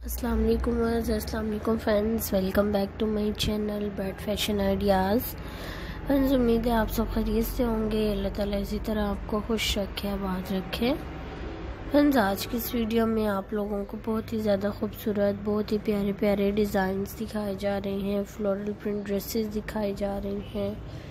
अस्सलाम वालेकुम friends, welcome back to my channel bright fashion ideas. Friends, उम्मीद है आप सब खैरियत से होंगे। अल्लाह ताला इसी तरह आपको खुश रखे, आबाद रखे। फ्रेंड्स, आज की इस वीडियो में आप लोगों को बहुत ही ज़्यादा खूबसूरत, बहुत ही प्यारे प्यारे डिज़ाइंस दिखाए जा रहे हैं। फ्लोरल प्रिंट ड्रेसेस दिखाई जा रही हैं।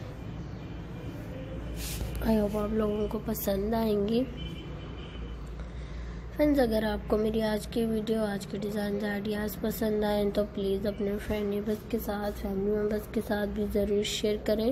आई होप आप लोगों को पसंद आएंगी। फ्रेंड्स, अगर आपको मेरी आज की वीडियो, आज के डिज़ाइन आइडियाज़ पसंद आए तो प्लीज़ अपने फ्रेंड नेबर्स के साथ, फैमिली मेम्बर्स के साथ भी ज़रूर शेयर करें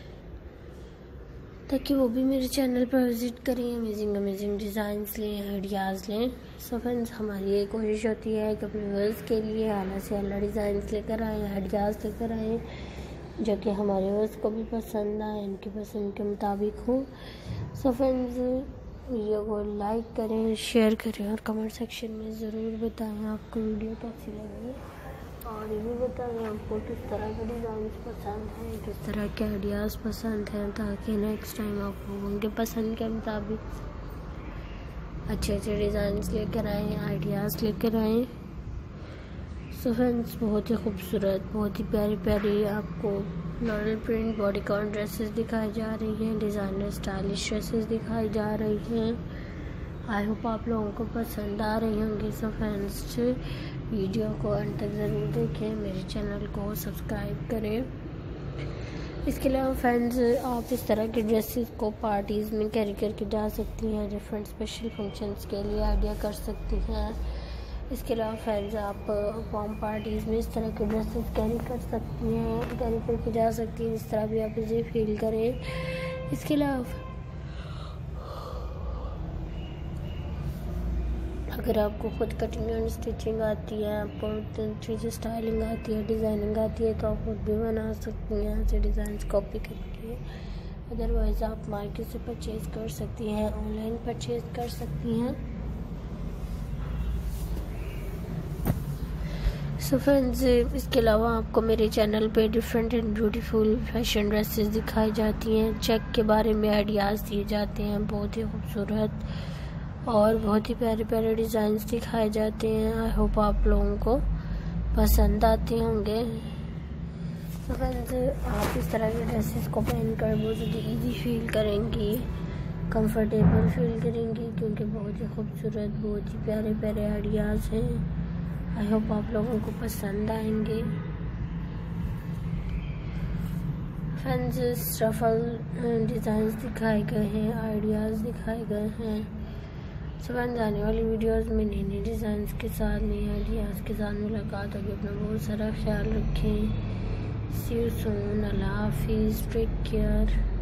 ताकि वो भी मेरे चैनल पर विज़िट करें, अमेजिंग डिज़ाइंस लें, आइडियाज़ लें। सो फ्रेंड्स, हमारी ये कोशिश होती है कि अपने व्यूअर्स के लिए आला से आला डिज़ाइंस लेकर आएँ, आइडियाज़ लेकर आएँ जो कि हमारे व्यूअर्स को भी पसंद आए, इनकी पसंद के मुताबिक हो। सो फ्रेंड्स, वीडियो को लाइक करें, शेयर करें और कमेंट सेक्शन में ज़रूर बताएं आपको वीडियो कैसी लगी, और ये भी बताएं आपको किस तरह के डिज़ाइन पसंद हैं, किस तरह के आइडियाज़ पसंद हैं, ताकि नेक्स्ट टाइम आप लोगों के पसंद के मुताबिक अच्छे डिज़ाइंस लेकर आएँ, आइडियाज़ लेकर आएँ। सो फ्रेंड्स, बहुत ही खूबसूरत, बहुत ही प्यारी प्यारी आपको फ्लोरल प्रिंट बॉडीकॉन ड्रेसेस दिखाई जा रही हैं, डिज़ाइनर स्टाइलिश ड्रेसेस दिखाई जा रही हैं। आई होप आप लोगों को पसंद आ रही होंगी। सो फ्रेंड्स, वीडियो को अंत तक ज़रूर देखें, मेरे चैनल को सब्सक्राइब करें। इसके अलावा फ्रेंड्स, आप इस तरह के ड्रेसेस को पार्टीज़ में कैरी करके जा सकती हैं, डिफरेंट स्पेशल फंक्शंस के लिए आइडिया कर सकती हैं। इसके अलावा फ्रेंड्स, आप होम पार्टीज़ में इस तरह के ड्रेसेस कैरी कर सकती हैं, कैरी करके जा सकती हैं, इस तरह भी आप इसे फील करें। इसके अलावा अगर आपको खुद कटिंग एंड स्टिचिंग आती है, आपको अच्छी से स्टाइलिंग आती है, डिज़ाइनिंग आती है, तो आप खुद भी बना सकती हैं ऐसे डिज़ाइन कॉपी करके। अदरवाइज़ आप मार्केट से परचेज़ कर सकती हैं, ऑनलाइन परचेज़ कर सकती हैं। सो फ्रेंड्स, इसके अलावा आपको मेरे चैनल पे different and beautiful fashion dresses दिखाई जाती हैं, चेक के बारे में आइडियाज़ दिए जाते हैं, बहुत ही खूबसूरत और बहुत ही प्यारे प्यारे डिज़ाइंस दिखाए जाते हैं। आई होप आप लोगों को पसंद आते होंगे। सो फ्रेंड्स, आप इस तरह के ड्रेसेस को पहनकर बहुत ज़्यादा ईजी फील करेंगी, कंफर्टेबल फील करेंगी, क्योंकि बहुत ही खूबसूरत, बहुत ही प्यारे प्यारे आइडियाज़ हैं। आई होप आप लोगों को पसंद आएंगे। फ्रेंड्स, रफल डिज़ाइंस दिखाए गए हैं, आइडियाज़ दिखाए गए हैं। सो फ्रेंड्स, आने वाली वीडियोस में नए नए डिज़ाइंस के साथ, नए आइडियाज़ के साथ मुलाकात होगी। अपना बहुत सारा ख्याल रखें। सी यू सून। अल्लाह हाफिज़। Take care.